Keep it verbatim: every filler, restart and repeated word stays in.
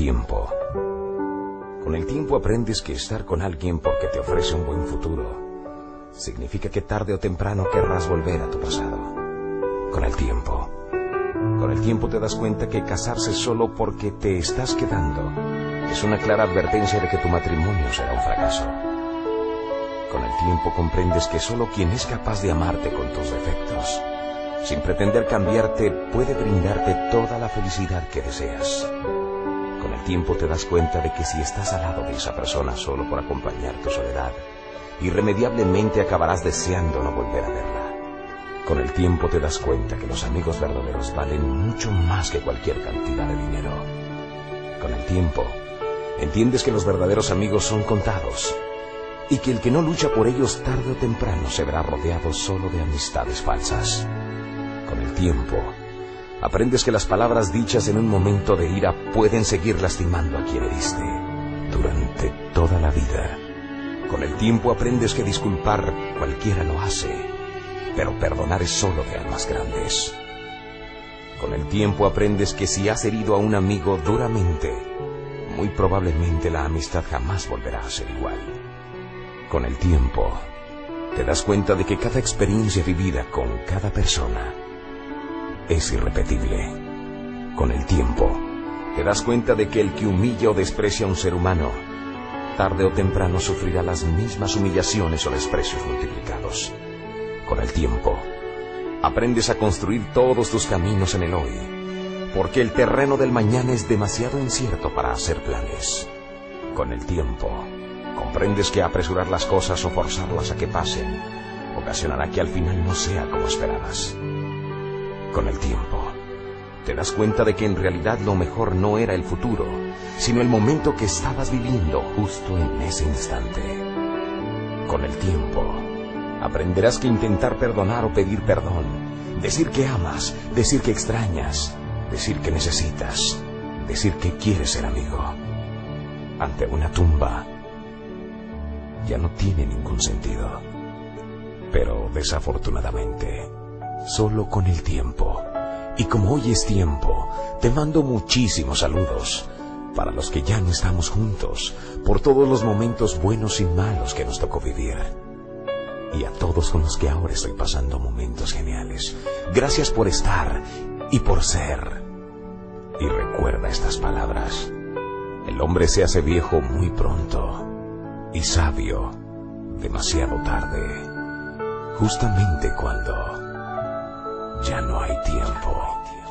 tiempo. Con el tiempo aprendes que estar con alguien porque te ofrece un buen futuro significa que tarde o temprano querrás volver a tu pasado. Con el tiempo. Con el tiempo te das cuenta que casarse solo porque te estás quedando es una clara advertencia de que tu matrimonio será un fracaso. Con el tiempo comprendes que solo quien es capaz de amarte con tus defectos, sin pretender cambiarte, puede brindarte toda la felicidad que deseas. Con el tiempo te das cuenta de que si estás al lado de esa persona solo por acompañar tu soledad, irremediablemente acabarás deseando no volver a verla. Con el tiempo te das cuenta que los amigos verdaderos valen mucho más que cualquier cantidad de dinero. Con el tiempo, entiendes que los verdaderos amigos son contados y que el que no lucha por ellos tarde o temprano se verá rodeado solo de amistades falsas. Con el tiempo, aprendes que las palabras dichas en un momento de ira pueden seguir lastimando a quien heriste durante toda la vida. Con el tiempo aprendes que disculpar cualquiera lo hace, pero perdonar es solo de almas grandes. Con el tiempo aprendes que si has herido a un amigo duramente, muy probablemente la amistad jamás volverá a ser igual. Con el tiempo, te das cuenta de que cada experiencia vivida con cada persona es irrepetible. Con el tiempo, te das cuenta de que el que humilla o desprecia a un ser humano, tarde o temprano sufrirá las mismas humillaciones o desprecios multiplicados. Con el tiempo, aprendes a construir todos tus caminos en el hoy, porque el terreno del mañana es demasiado incierto para hacer planes. Con el tiempo, comprendes que apresurar las cosas o forzarlas a que pasen ocasionará que al final no sea como esperabas. Con el tiempo, te das cuenta de que en realidad lo mejor no era el futuro, sino el momento que estabas viviendo justo en ese instante. Con el tiempo, aprenderás que intentar perdonar o pedir perdón, decir que amas, decir que extrañas, decir que necesitas, decir que quieres ser amigo, ante una tumba, ya no tiene ningún sentido. Pero desafortunadamente, solo con el tiempo, y como hoy es tiempo, te mando muchísimos saludos para los que ya no estamos juntos, por todos los momentos buenos y malos que nos tocó vivir, y a todos con los que ahora estoy pasando momentos geniales. Gracias por estar y por ser. Y recuerda estas palabras: el hombre se hace viejo muy pronto y sabio demasiado tarde, justamente cuando ya no hay tiempo.